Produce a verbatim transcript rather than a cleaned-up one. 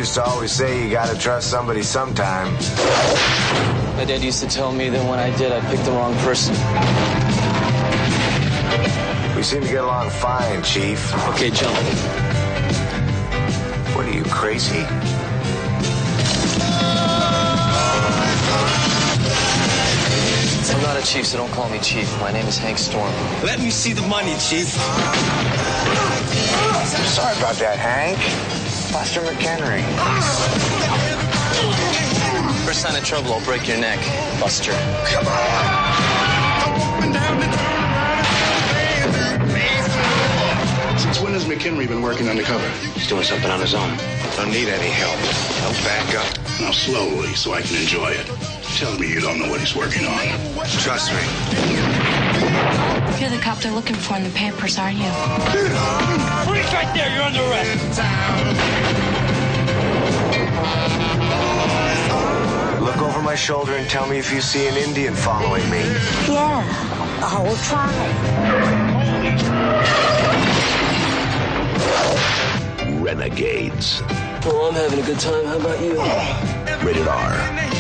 used to always say you gotta trust somebody sometime. My dad used to tell me that when I did, I picked the wrong person. We seem to get along fine, Chief. Okay, jump. What are you, crazy? I'm not a chief, so don't call me chief. My name is Hank Storm. Let me see the money, Chief. Sorry about that, Hank. Buster McHenry. First sign of trouble, I'll break your neck, Buster. Come on! Since when has McHenry been working undercover? He's doing something on his own. Don't need any help. I'll back up. Now slowly, so I can enjoy it. Tell me you don't know what he's working on. Trust me. You're the cop they're looking for in the papers, aren't you? Freeze right there, you're under arrest. Look over my shoulder and tell me if you see an Indian following me. Yeah, I will try. Renegades. Well, I'm having a good time. How about you? Rated R.